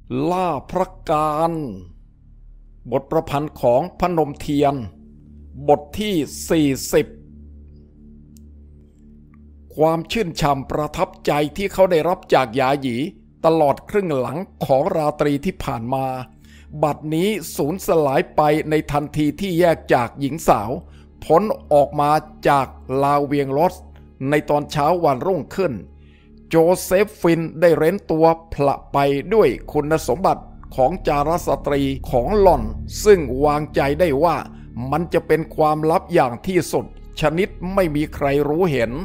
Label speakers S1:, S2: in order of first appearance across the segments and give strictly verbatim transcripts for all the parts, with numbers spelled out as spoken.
S1: ล่าพระการบทประพันธ์ของพนมเทียนบทที่สี่สิบความชื่นชมประทับใจที่เขาได้รับจากหยาหยีตลอดครึ่งหลังของราตรีที่ผ่านมาบัดนี้สูญสลายไปในทันทีที่แยกจากหญิงสาวพ้นออกมาจากลาเวียงลอสในตอนเช้าวันรุ่งขึ้นโจเซฟฟินได้เร้นตัวพละไปด้วยคุณสมบัติของจารสตรีของหล่อนซึ่งวางใจได้ว่ามันจะเป็นความลับอย่างที่สุดชนิดไม่มีใครรู้เห็น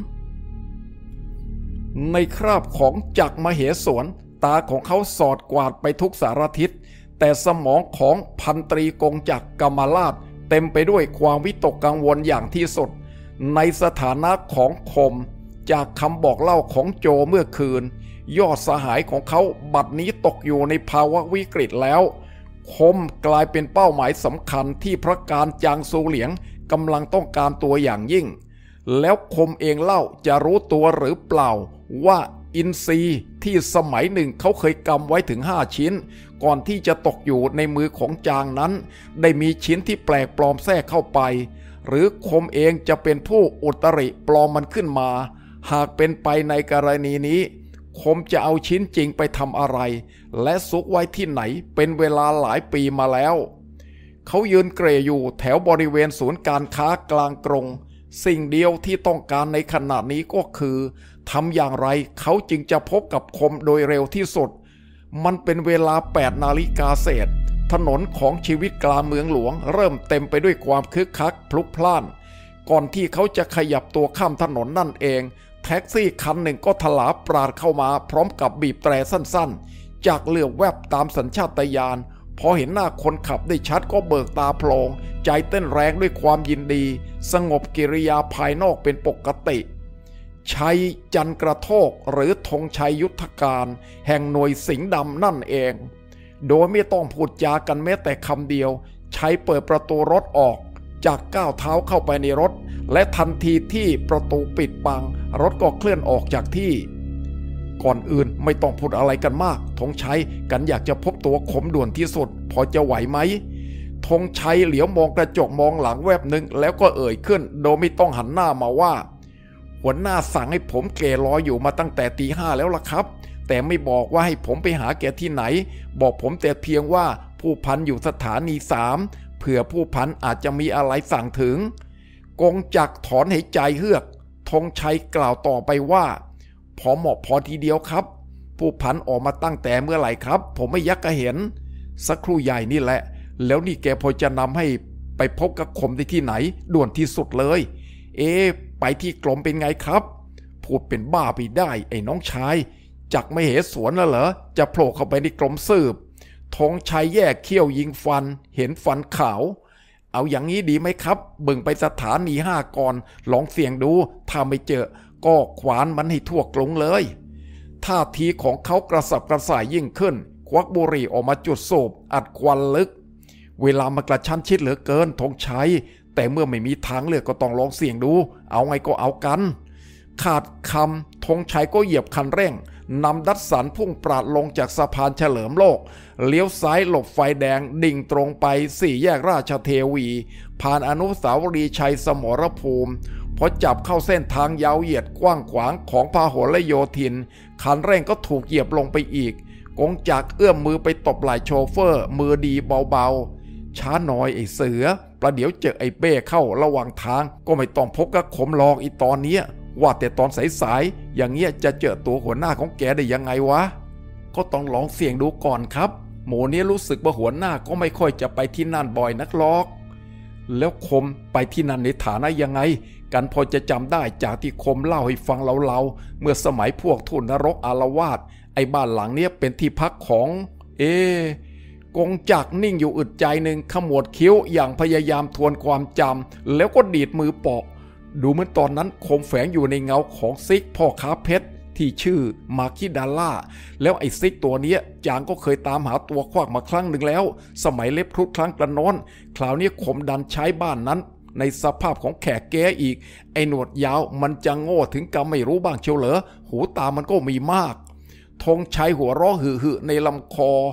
S1: ในคราบของจักรมเหสวนตาของเขาสอดกวาดไปทุกสารทิศแต่สมองของพันตรีกงจักรกมราชเต็มไปด้วยความวิตกกังวลอย่างที่สุดในสถานะของคมจากคำบอกเล่าของโจเมื่อคืนยอดสหายของเขาบัดนี้ตกอยู่ในภาวะวิกฤตแล้วคมกลายเป็นเป้าหมายสำคัญที่พระการจางซูเหลียงกำลังต้องการตัวอย่างยิ่งแล้วคมเองเล่าจะรู้ตัวหรือเปล่าว่าอินทรีที่สมัยหนึ่งเขาเคยกำไว้ถึงห้าชิ้นก่อนที่จะตกอยู่ในมือของจางนั้นได้มีชิ้นที่แปลกปลอมแทรกเข้าไปหรือคมเองจะเป็นผู้อุตริปลอมมันขึ้นมาหากเป็นไปในกรณีนี้คมจะเอาชิ้นจริงไปทำอะไรและซุกไว้ที่ไหนเป็นเวลาหลายปีมาแล้วเขายืนเกรอยู่แถวบริเวณศูนย์การค้ากลางกรุงสิ่งเดียวที่ต้องการในขณะนี้ก็คือทำอย่างไรเขาจึงจะพบกับคมโดยเร็วที่สุดมันเป็นเวลาแปดนาฬิกาเศษถนนของชีวิตกลางเมืองหลวงเริ่มเต็มไปด้วยความคึกคักพลุกพล่านก่อนที่เขาจะขยับตัวข้ามถนนนั่นเองแท็กซี่คันหนึ่งก็ถลาปราดเข้ามาพร้อมกับบีบแตรสั้นๆจากเหลือบแวบตามสัญชาตญาณพอเห็นหน้าคนขับได้ชัดก็เบิกตาโพลงใจเต้นแรงด้วยความยินดีสงบกิริยาภายนอกเป็นปกติชัยจันกระโทกหรือธงชัยยุทธการแห่งหน่วยสิงห์ดำนั่นเองโดยไม่ต้องพูดจากันแม้แต่คำเดียวชัยเปิดประตูรถออกจากก้าวเท้าเข้าไปในรถและทันทีที่ประตูปิดบังรถก็เคลื่อนออกจากที่ก่อนอื่นไม่ต้องพูดอะไรกันมากธงชัยกันอยากจะพบตัวคมด่วนที่สุดพอจะไหวไหมธงชัยเหลียวมองกระจกมองหลังแวบหนึ่งแล้วก็เอ่ยขึ้นโดยไม่ต้องหันหน้ามาว่าหัวหน้าสั่งให้ผมแกรออยู่มาตั้งแต่ตีห้าแล้วล่ะครับแต่ไม่บอกว่าให้ผมไปหาแกที่ไหนบอกผมแต่เพียงว่าผู้พันอยู่สถานีสามเผื่อผู้พันอาจจะมีอะไรสั่งถึงกงจักรถอนหายใจเฮือกธงชัยกล่าวต่อไปว่าพอเหมาะพอทีเดียวครับผู้พันออกมาตั้งแต่เมื่อไหร่ครับผมไม่ยักกระเห็นสักครู่ใหญ่นี่แหละแล้วนี่แกพอจะนำให้ไปพบกับคมได้ที่ไหนด่วนที่สุดเลยเอ๊ไปที่กรมเป็นไงครับพูดเป็นบ้าไปได้ไอ้น้องชายจักไม่เหสวนแล้วเหรอจะโผล่เข้าไปในกรมสืบธงชัยแยกเขี้ยวยิงฟันเห็นฟันขาวเอาอย่างนี้ดีไหมครับบึงไปสถานีห้าก่อนลองเสี่ยงดูถ้าไม่เจอก็ขวานมันให้ทั่วกรุงเลยท่าทีของเขากระสับกระส่ายยิ่งขึ้นควักบุหรี่ออกมาจุดสูบอัดควันลึกเวลามันกระชั้นชิดเหลือเกินธงชัยแต่เมื่อไม่มีทางเลือกก็ต้องลองเสี่ยงดูเอาไงก็เอากันขาดคำธงชัยก็เหยียบคันเร่งนำดัสสันพุ่งปราดลงจากสะพานเฉลิมโลกเลี้ยวซ้ายหลบไฟแดงดิ่งตรงไปสี่แยกราชเทวีผ่านอนุสาวรีย์ชัยสมรภูมิพอจับเข้าเส้นทางยาวเหยียดกว้างขวางของพหลโยธินคันเร่งก็ถูกเหยียบลงไปอีกกงจักรเอื้อมมือไปตบไหล่โชเฟอร์มือดีเบาๆช้าหน่อยไอ้เสือประเดี๋ยวเจอไอ้เบ้เข้าระหว่างทางก็ไม่ต้องพบกับขมลองอีตอนเนี้ยว่าแต่ตอนสายๆอย่างเงี้ยจะเจอตัวหัวหน้าของแกได้ยังไงวะก็ต้องลองเสี่ยงดูก่อนครับหมูนี้รู้สึกว่าหัวหน้าก็ไม่ค่อยจะไปที่นั่นบ่อยนักหรอกแล้วคมไปที่นั่นในฐานะยังไงกันพอจะจำได้จากที่คมเล่าให้ฟังเราๆเมื่อสมัยพวกทุนนรกอาละวาดไอ้บ้านหลังเนี้ยเป็นที่พักของเอกงจักรนิ่งอยู่อึดใจหนึ่งขมวดคิ้วอย่างพยายามทวนความจำแล้วก็ดีดมือเปาะดูเหมือนตอนนั้นคมแฝงอยู่ในเงาของซิกพ่อค้าเพชรที่ชื่อมาคิดาล่าแล้วไอ้ซิกตัวเนี้ยจางก็เคยตามหาตัวควักมาครั้งหนึ่งแล้วสมัยเล็บครุฑครั้งกระนอนคราวนี้คมดันใช้บ้านนั้นในสภาพของแขกแก้อีกไอ้หนวดยาวมันจะโง่ถึงกับไม่รู้บ้างเชียวเหรอหูตามันก็มีมากธงชัยหัวเราะหึ่ๆในลำคอ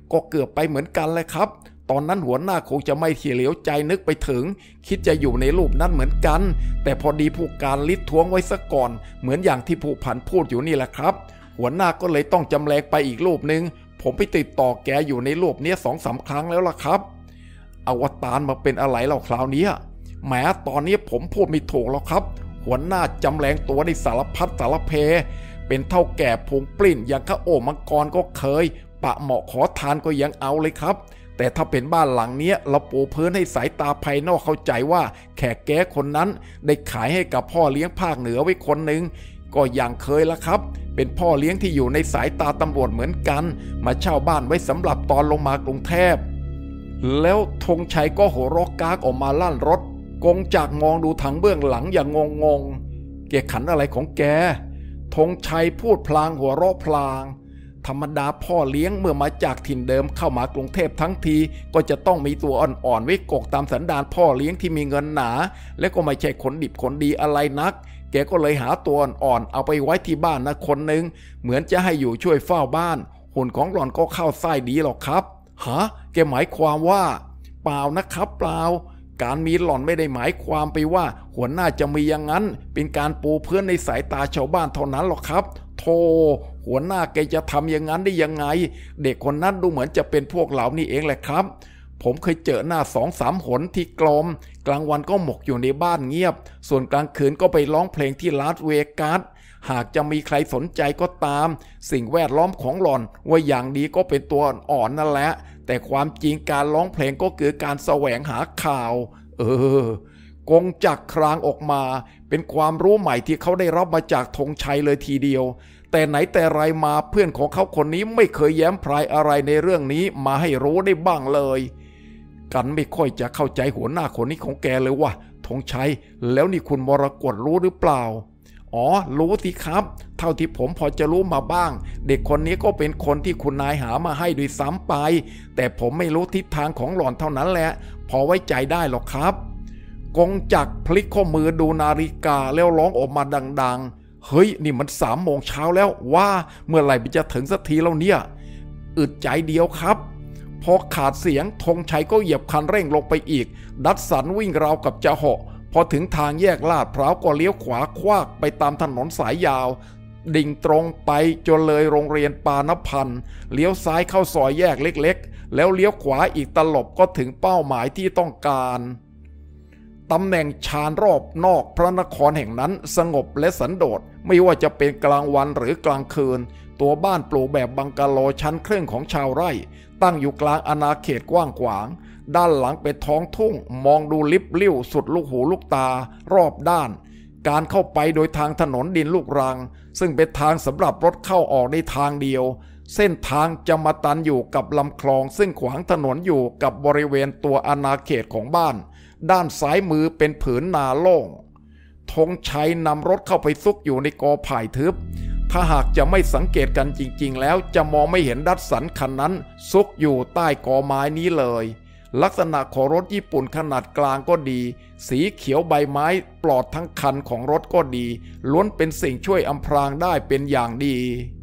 S1: ก็เกือบไปเหมือนกันเลยครับตอนนั้นหัวหน้าคงจะไม่เฉลียวใจนึกไปถึงคิดจะอยู่ในรูปนั้นเหมือนกันแต่พอดีผู้การลิดท้วงไว้ซะก่อนเหมือนอย่างที่ผู้พันพูดอยู่นี่แหละครับหัวหน้าก็เลยต้องจำแรงไปอีกรูปนึงผมไปติดต่อแกอยู่ในรูปนี้สองสามครั้งแล้วล่ะครับอวตารมาเป็นอะไรเล่าคราวนี้แหมตอนนี้ผมพูดไม่ถูกแล้วครับหัวหน้าจำแรงตัวในสารพัดสารเพเป็นเท่าแก่พุงปลิ้นอย่างข้าโอมังกรก็เคยปะเหมาะขอทานก็ยังเอาเลยครับแต่ถ้าเป็นบ้านหลังเนี้ยเราปูพื้นให้สายตาภายนอกเข้าใจว่าแขกแก้คนนั้นได้ขายให้กับพ่อเลี้ยงภาคเหนือไว้คนหนึ่งก็อย่างเคยละครับเป็นพ่อเลี้ยงที่อยู่ในสายตาตำรวจเหมือนกันมาเช่าบ้านไว้สำหรับตอนลงมากรุงเทพแล้วธงชัยก็หัวเราะกากออกมาลั่นรถกงจากมองดูทางเบื้องหลังอย่างงงงแกขันอะไรของแกธงชัยพูดพลางหัวเราะพลางธรรมดาพ่อเลี้ยงเมื่อมาจากถิ่นเดิมเข้ามากรุงเทพทั้งทีก็จะต้องมีตัวอ่อนๆไว้กกตามสันดานพ่อเลี้ยงที่มีเงินหนาและก็ไม่ใช่คนดิบคนดีอะไรนักแกก็เลยหาตัวอ่อนๆเอาไปไว้ที่บ้านนะคนหนึ่งเหมือนจะให้อยู่ช่วยเฝ้าบ้านหุ่นของหล่อนก็เข้าไส้ดีหรอกครับฮะแกหมายความว่าเปล่านะครับเปล่าการมีหล่อนไม่ได้หมายความไปว่าหัวหน้าจะมีอย่างนั้นเป็นการปูพื้นในสายตาชาวบ้านเท่านั้นหรอกครับโธ่หัวหน้าแกจะทำอย่างนั้นได้ยังไงเด็กคนนั้นดูเหมือนจะเป็นพวกเหล่านี้เองแหละครับผมเคยเจอหน้าสองสามหนที่กลมกลางวันก็หมกอยู่ในบ้านเงียบส่วนกลางคืนก็ไปร้องเพลงที่ลาสเวกัสหากจะมีใครสนใจก็ตามสิ่งแวดล้อมของหล่อนว่าอย่างดีก็เป็นตัวอ่อนนั่นแหละแต่ความจริงการร้องเพลงก็คือการแสวงหาข่าวเออกงจักรครางออกมาเป็นความรู้ใหม่ที่เขาได้รับมาจากธงชัยเลยทีเดียวแต่ไหนแต่ไรมาเพื่อนของเขาคนนี้ไม่เคยแย้มพรายอะไรในเรื่องนี้มาให้รู้ได้บ้างเลยกันไม่ค่อยจะเข้าใจหัวหน้าคนนี้ของแกเลยว่ะธงชัยแล้วนี่คุณมรกตรู้หรือเปล่าอ๋อรู้สิครับเท่าที่ผมพอจะรู้มาบ้างเด็กคนนี้ก็เป็นคนที่คุณนายหามาให้ด้วยซ้ำไปแต่ผมไม่รู้ทิศทางของหล่อนเท่านั้นแหละพอไว้ใจได้หรอกครับกงจักรพลิกข้อมือดูนาฬิกาแล้วร้องออกมาดังๆเฮ้ยนี่มันสามโมงเช้าแล้วว่าเมื่อไหร่มันจะถึงสักทีแล้วเนี่ยอึดใจเดียวครับพอขาดเสียงธงชัยก็เหยียบคันเร่งลงไปอีกดัดสันวิ่งราวกับจะเหาะพอถึงทางแยกลาดพร้าวก็เลี้ยวขวาคว้าไปตามถนนสายยาวดิ่งตรงไปจนเลยโรงเรียนปานพันธ์เลี้ยวซ้ายเข้าซอยแยกเล็กๆแล้วเลี้ยวขวาอีกตลบก็ถึงเป้าหมายที่ต้องการตำแหน่งชานรอบนอกพระนครแห่งนั้นสงบและสันโดษไม่ว่าจะเป็นกลางวันหรือกลางคืนตัวบ้านปลูกแบบบังกะโลชั้นครึ่งของชาวไร่ตั้งอยู่กลางอาณาเขตกว้างขวางด้านหลังเป็นท้องทุ่งมองดูลิบลิ่วสุดลูกหูลูกตารอบด้านการเข้าไปโดยทางถนนดินลูกรังซึ่งเป็นทางสำหรับรถเข้าออกในทางเดียวเส้นทางจะมาตันอยู่กับลำคลองซึ่งขวางถนนอยู่กับบริเวณตัวอาณาเขตของบ้านด้านซ้ายมือเป็นผืนนาโล่งธงชัยนำรถเข้าไปซุกอยู่ในกอไผ่ทึบถ้าหากจะไม่สังเกตกันจริงๆแล้วจะมองไม่เห็นดัดสันคันนั้นซุกอยู่ใต้กอไม้นี้เลยลักษณะของรถญี่ปุ่นขนาดกลางก็ดีสีเขียวใบไม้ปลอดทั้งคันของรถก็ดีล้วนเป็นสิ่งช่วยอำพรางได้เป็นอย่างดี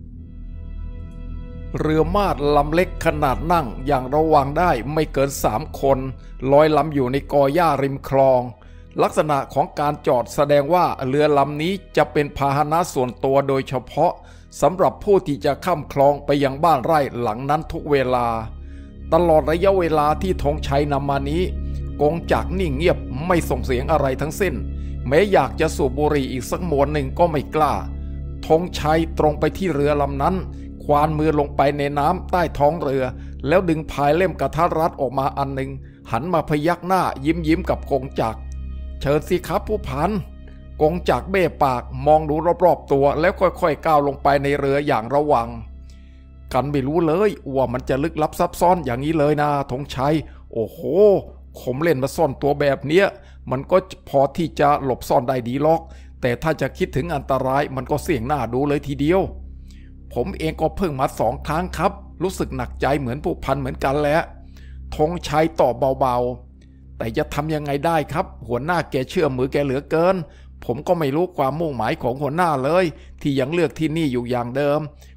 S1: เรือมาดลำเล็กขนาดนั่งอย่างระวังได้ไม่เกินสามคนลอยลำอยู่ในกอหญ้าริมคลองลักษณะของการจอดแสดงว่าเรือลำนี้จะเป็นพาหนะส่วนตัวโดยเฉพาะสำหรับผู้ที่จะข้ามคลองไปยังบ้านไร่หลังนั้นทุกเวลาตลอดระยะเวลาที่ธงชัยนำมานี้กงจักรนิ่งเงียบไม่ส่งเสียงอะไรทั้งสิ้นแม้อยากจะสูบบุหรี่อีกสักมวนหนึ่งก็ไม่กล้าธงชัยตรงไปที่เรือลำนั้นควานมือลงไปในน้ำใต้ท้องเรือแล้วดึงพายเล่มกระทัดรัดออกมาอันหนึ่งหันมาพยักหน้ายิ้มยิ้มกับกงจักรเชิญสิครับผู้พันกงจักรเบ้ปากมองดูรอบๆตัวแล้วค่อยๆก้าวลงไปในเรืออย่างระวังกันไม่รู้เลยว่ามันจะลึกลับซับซ้อนอย่างนี้เลยนะธงชัยโอ้โหผมเล่นมาซ่อนตัวแบบเนี้ยมันก็พอที่จะหลบซ่อนได้ดีหรอกแต่ถ้าจะคิดถึงอันตรายมันก็เสี่ยงหน้าดูเลยทีเดียวผมเองก็เพิ่งมาสองครั้งครับรู้สึกหนักใจเหมือนผู้พันเหมือนกันแหละธงชัยตอบเบาๆแต่จะทำยังไงได้ครับหัวหน้าแกเชื่อมือแกเหลือเกินผมก็ไม่รู้ความมุ่งหมายของหัวหน้าเลยที่ยังเลือกที่นี่อยู่อย่างเดิม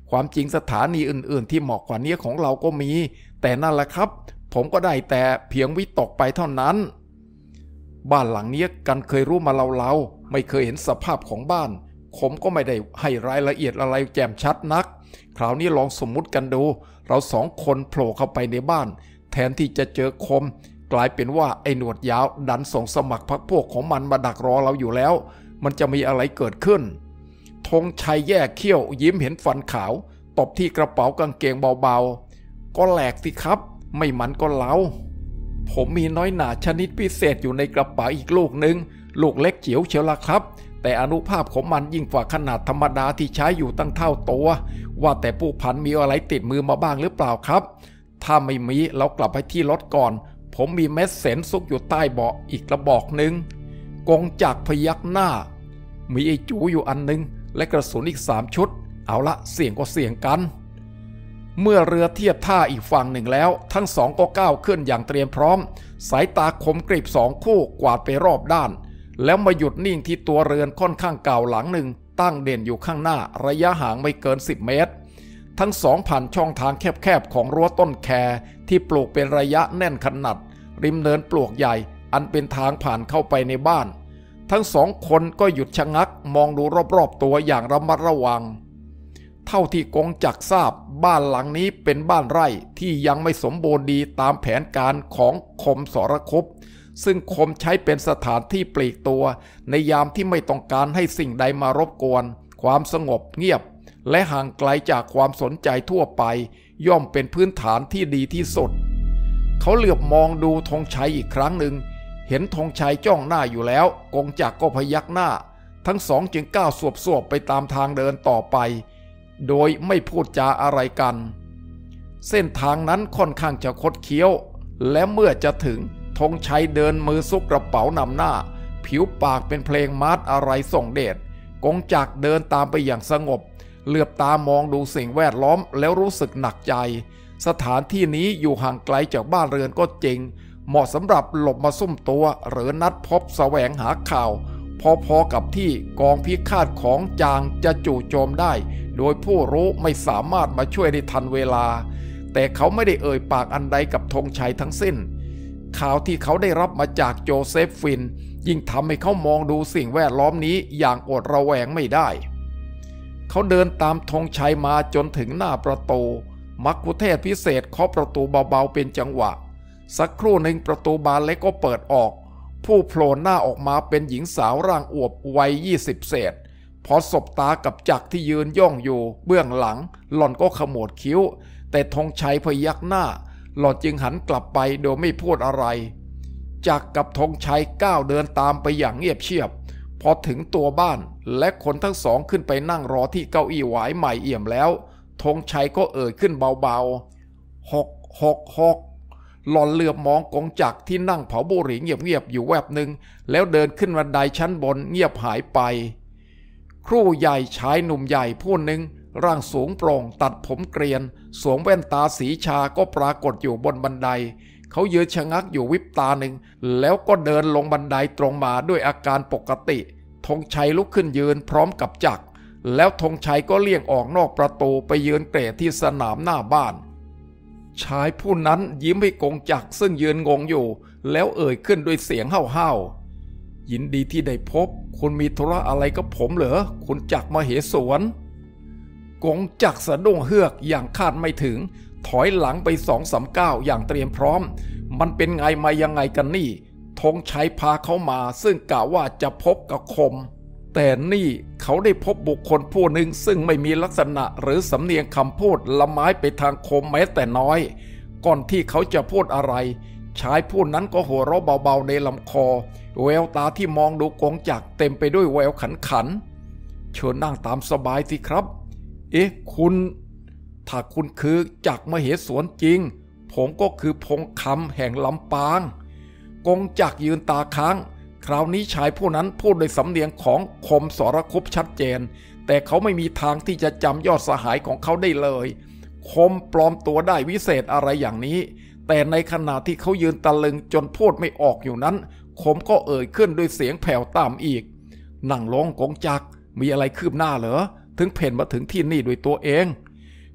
S1: ความจริงสถานีอื่นๆที่เหมาะกว่านี้ของเราก็มีแต่นั่นแหละครับผมก็ได้แต่เพียงวิตกไปเท่านั้นบ้านหลังนี้กันเคยรู้มาเราๆไม่เคยเห็นสภาพของบ้านผมก็ไม่ได้ให้รายละเอียดอะไรแจ่มชัดนักคราวนี้ลองสมมุติกันดูเราสองคนโผล่เข้าไปในบ้านแทนที่จะเจอคมกลายเป็นว่าไอ้หนวดยาวดันส่งสมัครพรรคพวกของมันมาดักรอเราอยู่แล้วมันจะมีอะไรเกิดขึ้นธงชัยแยกเขี้ยวยิ้มเห็นฟันขาวตบที่กระเป๋ากางเกงเบาๆก็แหลกสิครับไม่มันก็เล้าผมมีน้อยหน่าชนิดพิเศษอยู่ในกระเป๋าอีกลูกหนึ่งลูกเล็กเจี๋ยวเชียวละครับแต่อนุภาพของมันยิ่งกว่าขนาดธรรมดาที่ใช้อยู่ตั้งเท่าตัวว่าแต่ผู้พันมีอะไรติดมือมาบ้างหรือเปล่าครับถ้าไม่มีเรากลับไปที่รถก่อนผมมีเม็ดเสนซุกอยู่ใต้เบาะอีกกระบอกหนึ่งกงจักรพยักหน้ามีไอ้จูอยู่อันนึงและกระสุนอีกสามชุดเอาละเสี่ยงก็เสี่ยงกันเมื่อเรือเทียบท่าอีกฝั่งหนึ่งแล้วทั้งสองก็ก้าวขึ้นอย่างเตรียมพร้อมสายตาคมกริบสองคู่กวาดไปรอบด้านแล้วมาหยุดนิ่งที่ตัวเรือนค่อนข้างเก่าหลังหนึ่งตั้งเด่นอยู่ข้างหน้าระยะห่างไม่เกินสิบเมตรทั้งสองผ่านช่องทางแคบๆของรั้วต้นแคที่ปลูกเป็นระยะแน่นขนาดริมเนินปลวกใหญ่อันเป็นทางผ่านเข้าไปในบ้านทั้งสองคนก็หยุดชะงักมองดูรอบๆตัวอย่างระมัดระวังเท่าที่กงจักรทราบบ้านหลังนี้เป็นบ้านไร่ที่ยังไม่สมบูรณ์ดีตามแผนการของคมสรคุปซึ่งคมใช้เป็นสถานที่ปลีกตัวในยามที่ไม่ต้องการให้สิ่งใดมารบกวนความสงบเงียบและห่างไกลจากความสนใจทั่วไปย่อมเป็นพื้นฐานที่ดีที่สุดเขาเหลือบมองดูธงชัยอีกครั้งหนึ่งเห็นธงชัยจ้องหน้าอยู่แล้วกงจักรก็พยักหน้าทั้งสองจึงก้าวสวบๆไปตามทางเดินต่อไปโดยไม่พูดจาอะไรกันเส้นทางนั้นค่อนข้างจะคดเคี้ยวและเมื่อจะถึงธงชัยเดินมือซุกกระเป๋านำหน้าผิวปากเป็นเพลงมาร์ชอะไรส่งเดชกงจักรเดินตามไปอย่างสงบเหลือบตามองดูสิ่งแวดล้อมแล้วรู้สึกหนักใจสถานที่นี้อยู่ห่างไกลจากบ้านเรือนก็จริงเหมาะสำหรับหลบมาซุ่มตัวหรือนัดพบแสวงหาข่าวพอๆกับที่กองพิฆาตของจางจะจู่โจมได้โดยผู้รู้ไม่สามารถมาช่วยได้ทันเวลาแต่เขาไม่ได้เอ่ยปากอันใดกับธงชัยทั้งสิ้นข่าวที่เขาได้รับมาจากโจเซฟฟินยิ่งทำให้เขามองดูสิ่งแวดล้อมนี้อย่างอดระแวงไม่ได้เขาเดินตามธงชัยมาจนถึงหน้าประตูมัคคุเทศก์พิเศษเคาะประตูเบาๆเป็นจังหวะสักครู่หนึ่งประตูบานเล็กก็เปิดออกผู้โผล่หน้าออกมาเป็นหญิงสาวร่างอวบวัยยี่สิบเศษพอสบตากับจักรที่ยืนย่องอยู่เบื้องหลังหล่อนก็ขมวดคิ้วแต่ธงชัยพยักหน้าหล่อนจึงหันกลับไปโดยไม่พูดอะไรจักรกับธงชัยก้าวเดินตามไปอย่างเงียบเชียบพอถึงตัวบ้านและคนทั้งสองขึ้นไปนั่งรอที่เก้าอี้หวายใหม่เอี่ยมแล้วธงชัยก็เอ่ยขึ้นเบาๆหกหกหกหล่อนเหลือบมองกงจักรที่นั่งเผาบุหรี่เงียบๆอยู่แวบหนึ่งแล้วเดินขึ้นบันไดชั้นบนเงียบหายไปครู่ใหญ่ชายหนุ่มใหญ่ผู้หนึ่งร่างสูงโปร่งตัดผมเกรียนสวมแว่นตาสีชาก็ปรากฏอยู่บนบันไดเขายืนชะงักอยู่วิบตาหนึ่งแล้วก็เดินลงบันไดตรงมาด้วยอาการปกติธงชัยลุกขึ้นยืนพร้อมกับจักรแล้วธงชัยก็เลี่ยงออกนอกประตูไปยืนเตะที่สนามหน้าบ้านชายผู้นั้นยิ้มให้กงจักรซึ่งยืนงงอยู่แล้วเอ่ยขึ้นด้วยเสียงห้าวๆยินดีที่ได้พบคุณมีธุระอะไรกับผมเหรอคุณจักรมเหสวนกงจักรสะดุ้งเฮือกอย่างคาดไม่ถึงถอยหลังไปสองสามก้าวอย่างเตรียมพร้อมมันเป็นไงมายังไงกันนี่ธงชัยพาเขามาซึ่งกะว่าจะพบกับคมแต่นี่เขาได้พบบุคคลผู้หนึ่งซึ่งไม่มีลักษณะหรือสำเนียงคำพูดละไม้ไปทางคมแม้แต่น้อยก่อนที่เขาจะพูดอะไรชายผู้นั้นก็หัวเราะเบาๆในลำคอแววตาที่มองดูกงจักรเต็มไปด้วยแววขันขันเชิญนั่งตามสบายสิครับเอ๊ะคุณถ้าคุณคือจักรมเหสวนจริงผมก็คือพงคำแห่งลำปางกงจักรยืนตาค้างคราวนี้ชายผู้นั้นพูดด้วยสำเนียงของคมสรคุปชัดเจนแต่เขาไม่มีทางที่จะจำยอดสหายของเขาได้เลยคมปลอมตัวได้วิเศษอะไรอย่างนี้แต่ในขณะที่เขายืนตะลึงจนพูดไม่ออกอยู่นั้นคมก็เอ่ยขึ้นด้วยเสียงแผ่วต่ำอีกนั่งลงกงจักรมีอะไรคืบหน้าเหรอถึงเพ่นมาถึงที่นี่ด้วยตัวเอง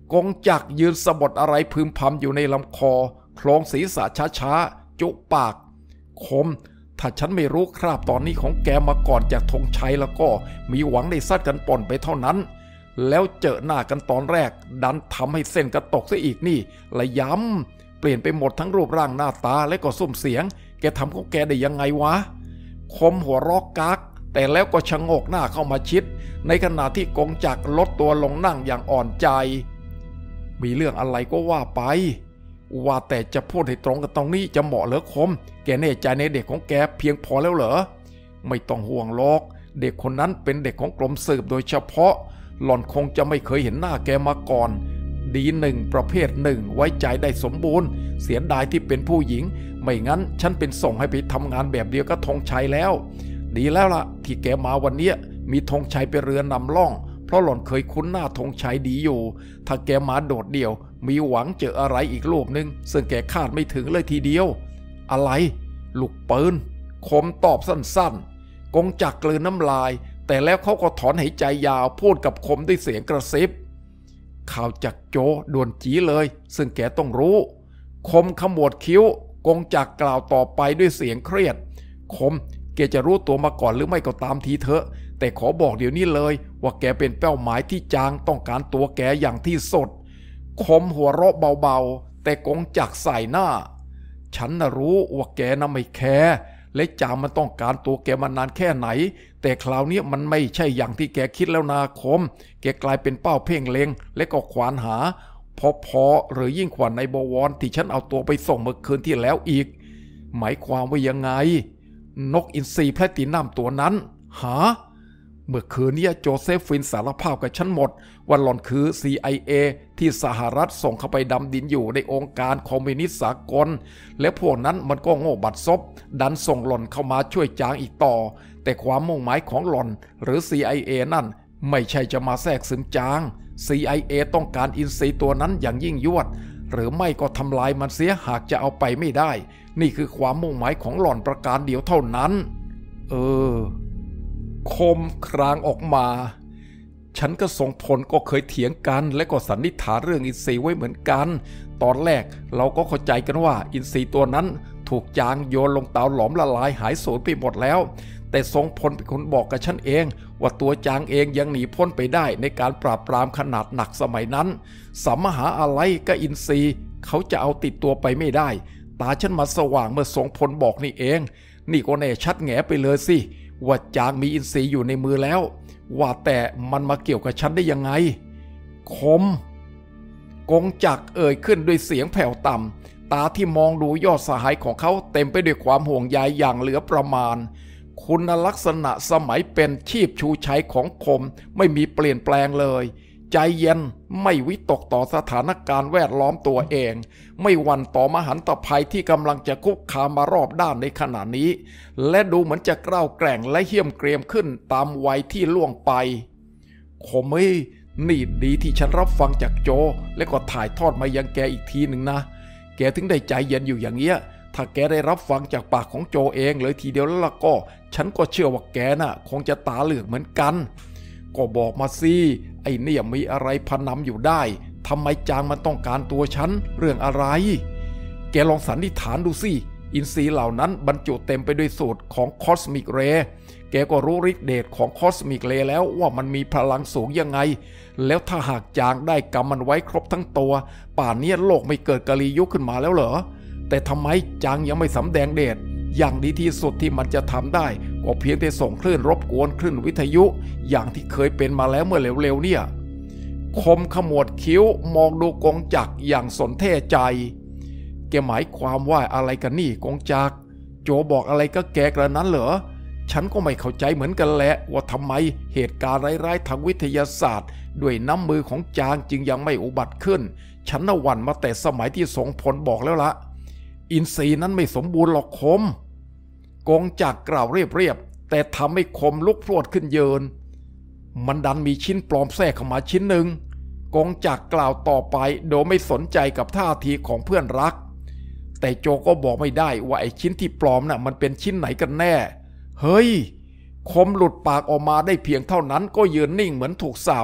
S1: กงจักรยืนสะบัดอะไรพึมพำอยู่ในลำคอโครงศีรษะช้าๆจุปากคมถ้าฉันไม่รู้คราบตอนนี้ของแกมาก่อนจากธงชัยแล้วก็มีหวังได้ซัดกันป่นไปเท่านั้นแล้วเจอหน้ากันตอนแรกดันทำให้เส้นกระตกซะอีกนี่ระยำเปลี่ยนไปหมดทั้งรูปร่างหน้าตาและก็ซุ้มเสียงแกทำของแกได้ยังไงวะคมหัวรอกกักแต่แล้วก็ชะโงกหน้าเข้ามาชิดในขณะที่กงจักรลดตัวลงนั่งอย่างอ่อนใจมีเรื่องอะไรก็ว่าไปว่าแต่จะพูดให้ตรงกันตรงนี้จะเหมาะเหรอคมแกแน่ใจในเด็กของแกเพียงพอแล้วเหรอไม่ต้องห่วงหรอกเด็กคนนั้นเป็นเด็กของกรมสืบโดยเฉพาะหล่อนคงจะไม่เคยเห็นหน้าแกมาก่อนดีหนึ่งประเภทหนึ่งไว้ใจได้สมบูรณ์เสียดายที่เป็นผู้หญิงไม่งั้นฉันเป็นส่งให้ไปทำงานแบบเดียวกับธงชัยแล้วดีแล้วล่ะที่แกมาวันนี้มีธงชัยเป็นเรือนำล่องเพราะหล่อนเคยคุ้นหน้าธงชัยดีอยู่ถ้าแกมาโดดเดี่ยวมีหวังเจออะไรอีกรูปหนึ่งซึ่งแกคาดไม่ถึงเลยทีเดียวอะไรลูกปืนคมตอบสั้นๆกงจักรกลืนน้ำลายแต่แล้วเขาก็ถอนหายใจยาวพูดกับคมด้วยเสียงกระซิบข่าวจากโจด่วนจีเลยซึ่งแกต้องรู้คมขมวดคิ้วกงจักรกล่าวต่อไปด้วยเสียงเครียดคมแกจะรู้ตัวมาก่อนหรือไม่ก็ตามทีเถอะแต่ขอบอกเดี๋ยวนี้เลยว่าแกเป็นเป้าหมายที่จางต้องการตัวแกอย่างที่สุดคมหัวเราะเบาๆแต่กงจักรใส่หน้าฉันน่ะรู้ว่าแกน่ะไม่แคร์และจางมันต้องการตัวแกมานานแค่ไหนแต่คราวนี้มันไม่ใช่อย่างที่แกคิดแล้วนาคมแกกลายเป็นเป้าเพ่งเล็งและก็ขวานหาพอๆหรือยิ่งกว่าในบวรที่ฉันเอาตัวไปส่งเมื่อคืนที่แล้วอีกหมายความว่ายังไงนกอินทรีแพลตินัมตัวนั้นหาเมื่อคืนนี้โจเซฟฟินสารภาพกับฉันหมดว่าหล่อนคือ ซี ไอ เอ ที่สหรัฐส่งเข้าไปดำดินอยู่ในองค์การคอมมิวนิสต์สากลและพวกนั้นมันก็โง่บัดซบดันส่งหล่อนเข้ามาช่วยจางอีกต่อแต่ความมุ่งหมายของหล่อนหรือ ซี ไอ เอ นั่นไม่ใช่จะมาแทรกซึมจาง ซี ไอ เอ ต้องการอินทรีตัวนั้นอย่างยิ่งยวดหรือไม่ก็ทำลายมันเสียหากจะเอาไปไม่ได้นี่คือความมุ่งหมายของหล่อนประการเดียวเท่านั้นเออคมครางออกมาฉันก็ทรงพลก็เคยเถียงกันและก็สันนิษฐานเรื่องอินทรีไว้เหมือนกันตอนแรกเราก็เข้าใจกันว่าอินทรีตัวนั้นถูกจางโยนลงเตาหลอมละลายหายสูญไปหมดแล้วแต่ทรงพลเป็นคนบอกกับฉันเองว่าตัวจางเองยังหนีพ้นไปได้ในการปราบปรามขนาดหนักสมัยนั้นสัมมหาอะไรก็อินทรีเขาจะเอาติดตัวไปไม่ได้ตาฉันมาสว่างเมื่อทรงพลบอกนี่เองนี่ก็แน่ชัดแง่ไปเลยสิว่าจางมีอินทรีย์อยู่ในมือแล้วว่าแต่มันมาเกี่ยวกับฉันได้ยังไงคมกงจักรเอ่ยขึ้นด้วยเสียงแผ่วต่ำตาที่มองดูยอดสหายของเขาเต็มไปด้วยความห่วงใยอย่างเหลือประมาณคุณลักษณะสมัยเป็นชีพชูชัยของคมไม่มีเปลี่ยนแปลงเลยใจเย็นไม่วิตกต่อสถานการณ์แวดล้อมตัวเองไม่หวั่นต่อมหันตภัยที่กำลังจะคุกคามมารอบด้านในขณะนี้และดูเหมือนจะกล้าแกร่งและเหี้ยมเกรียมขึ้นตามวัยที่ล่วงไปคมเอ้ยนี่ดีที่ฉันรับฟังจากโจและก็ถ่ายทอดมายังแกอีกทีหนึ่งนะแกถึงได้ใจเย็นอยู่อย่างเงี้ยถ้าแกได้รับฟังจากปากของโจเองเลยทีเดียวแล้วล่ะก็ฉันก็เชื่อว่าแกน่ะคงจะตาเหลือกเหมือนกันก็บอกมาสิไอ้เนี่ยมีอะไรพนำอยู่ได้ทำไมจางมันต้องการตัวฉันเรื่องอะไรแกลองสันนิษฐานดูสิอินทรีย์เหล่านั้นบรรจุเต็มไปด้วยสูตรของคอสมิกเรย์แกก็รู้ฤทธิ์เดชของคอสมิกเรย์แล้วว่ามันมีพลังสูงยังไงแล้วถ้าหากจางได้กำมันไว้ครบทั้งตัวป่านนี้โลกไม่เกิดกาลียุคขึ้นมาแล้วเหรอแต่ทำไมจางยังไม่สำแดงเดชอย่างดีที่สุดที่มันจะทำได้ก็เพียงแต่ส่งคลื่นรบกวนคลื่นวิทยุอย่างที่เคยเป็นมาแล้วเมื่อเร็วๆเนี่ยคมขมวดคิ้วมองดูกงจักรอย่างสนเท่ใจแกหมายความว่าอะไรกันนี่กงจักรโจบอกอะไรก็แกกระนั้นเหรอฉันก็ไม่เข้าใจเหมือนกันแหละว่าทำไมเหตุการณ์ร้ายๆทางวิทยาศาสตร์ด้วยน้ำมือของจางจึงยังไม่อุบัติขึ้นฉันน่ะหวั่นมาแต่สมัยที่ทรงพลบอกแล้วละอินทรีย์นั้นไม่สมบูรณ์หรอกคมกงจักรกล่าวเรียบๆแต่ทำให้คมลุกพรวดขึ้นเยินมันดันมีชิ้นปลอมแทรกเข้ามาชิ้นหนึ่งกงจักรกล่าวต่อไปโดยไม่สนใจกับท่าทีของเพื่อนรักแต่โจก็บอกไม่ได้ว่าไอ้ชิ้นที่ปลอมน่ะมันเป็นชิ้นไหนกันแน่เฮ้ยคมหลุดปากออกมาได้เพียงเท่านั้นก็ยืนนิ่งเหมือนถูกสาป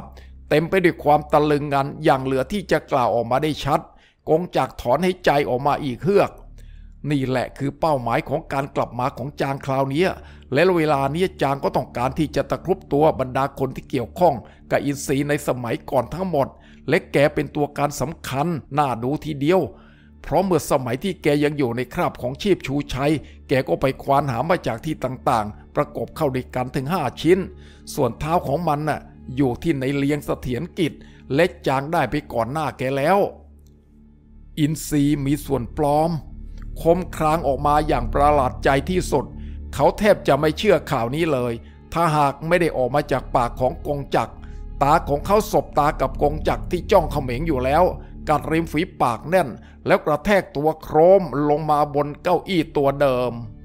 S1: เต็มไปด้วยความตะลึงงันอย่างเหลือที่จะกล่าวออกมาได้ชัดกงจักรถอนให้ใจออกมาอีกเฮือกนี่แหละคือเป้าหมายของการกลับมาของจางคราวนี้และเวลานี้จางก็ต้องการที่จะตะครุบตัวบรรดาคนที่เกี่ยวข้องกับอินทรีในสมัยก่อนทั้งหมดและแกเป็นตัวการสำคัญน่าดูทีเดียวเพราะเมื่อสมัยที่แกยังอยู่ในคราบของชีพชูชัยแกก็ไปควานหามาจากที่ต่างๆประกบเข้าด้วยกันถึงห้าชิ้นส่วนเท้าของมันน่ะอยู่ที่ในเลียงเสถียรกิจและจางได้ไปก่อนหน้าแกแล้วอินทรีมีส่วนปลอมคมครางออกมาอย่างประหลาดใจที่สุดเขาแทบจะไม่เชื่อข่าวนี้เลยถ้าหากไม่ได้ออกมาจากปากของกงจักรตาของเขาสบตากับกงจักรที่จ้องเขม็งอยู่แล้วกัดริมฝีปากแน่นแล้วกระแทกตัวโครมลงมาบนเก้าอี้ตัวเดิม